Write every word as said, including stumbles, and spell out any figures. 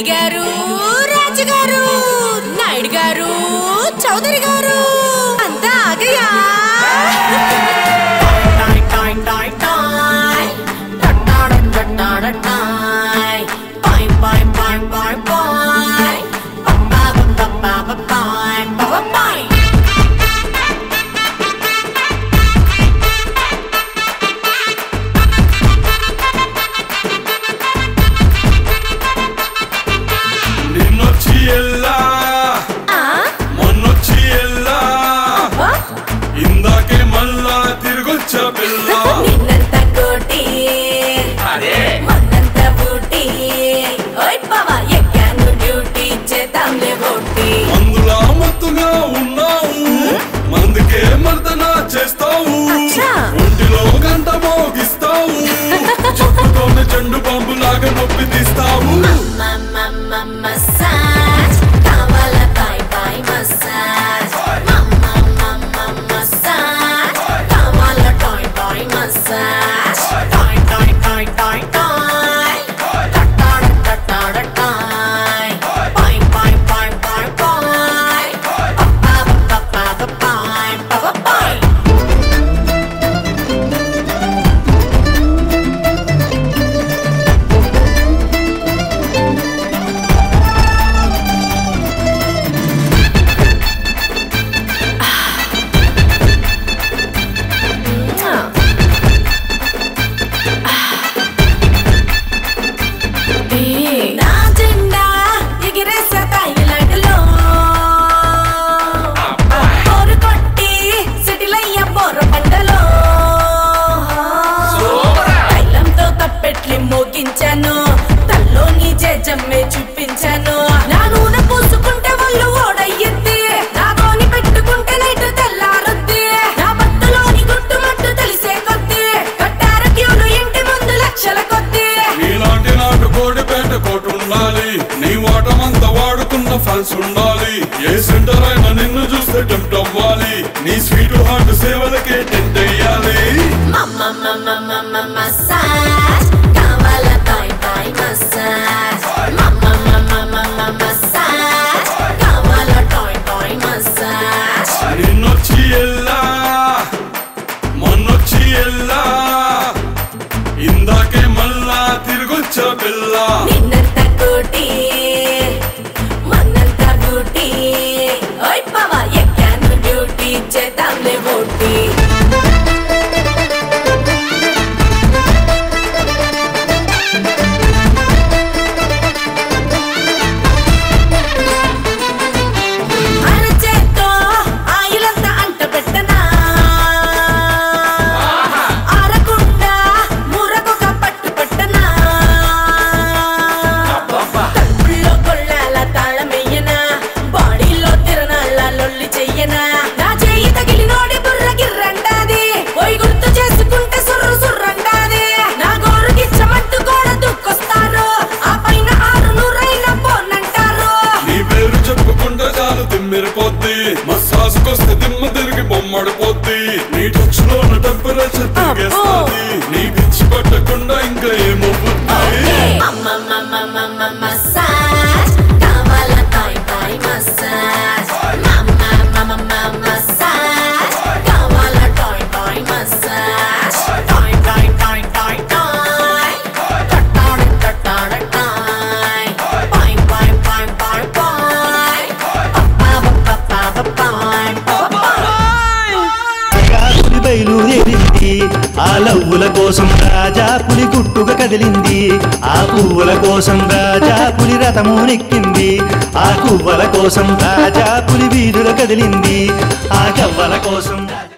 రెడ్డి గారు, రాజు గారు, నాయుడు గారు, చౌదరి గారు అంతా ఆగయ్యా. ఇందాకే మళ్ళా తిరిగొచ్చా పిల్ల నిన్నంత కోటి మొన్నంత బూటి ఓయ్ పవా ఎక్కాను డ్యూటీ చేద్దాంలే బోటి అందులా మత్తుగా ఉన్నావు మందుకే మర్దన చేస్తావు ఒంటిలో గంట మోగిస్తావు చెప్పుతోనే చెండు బాంబు లాగా నొప్పి తీస్తావు మసాజ్ కావాల బాయ్ బాయ్ మసాజ్ తల్లోని జమ్మే చూపించాను నా నూనె పూసుకుంటే వాళ్ళు ఓడయ్యింది నా గోని పెట్టుకుంటే నైట్ తెల్లారుద్ది నా బతులోని గుట్టుమట్టు తెలిసే కొద్ది కట్టారు క్యూలు ఇంటి ముందు లక్షల కొద్ది నీలాంటి నాటు కోడి పేట కోటు ఉండాలి నీ వాటమంతా వాడుకున్న ఫ్యాన్స్ ఉండాలి ఏ సెంటర్ అయినా నిన్ను చూస్తే టెంప్ట్ అవ్వాలి నీ స్వీట్ హార్ట్ సేవలకే టెంట్ అయ్యాలి మసాజ్ కావాల బాయ్ బాయ్ మసాజ్ మసాజ్ కావాల టాయ్ టాయ్ మసాజ్ నిన్నొచ్చి ఎల్లా మొన్నొచ్చి ఎల్లా ఇందాకే మళ్ళా తిరిగొచ్చా పిల్ల నిన్నంత కోటి మొన్నంత బూటి ఓయ్ పవా ఎక్కాను డ్యూటీ చేద్దాంలే బోటి మసాజ్ కొస్తే దిమ్మ తిరిగి బొమ్మడిపోద్ది నీ టచ్ లోన టెంపరేచర్ తిరిగేస్తుంది నీ పిచ్చి పట్టకుండా ఇంకా ఏమవుతుంది మసాజ్ కావాల బాయ్ బాయ్ మసాజ్ మసాజ్ కావాల toy toy massage toy toy toy toy toy టటాడ టటాడ toy boy boy boy boy boy బయలుదేరింది ఆ లవ్వుల కోసం రాజా పులి గుట్టుగా కదిలింది ఆ పువ్వుల కోసం రాజా పులి రథము నెక్కింది ఆ కువ్వల కోసం రాజా పులి వీధుల కదిలింది ఆ కవ్వల కోసం